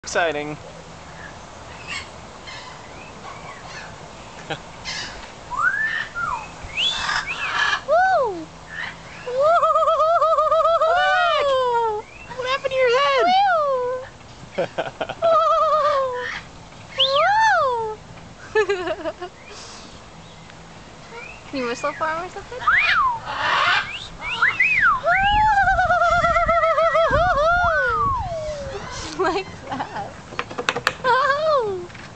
Exciting. Woo! What happened to your head? Can you whistle for him or something? Like that. Oh!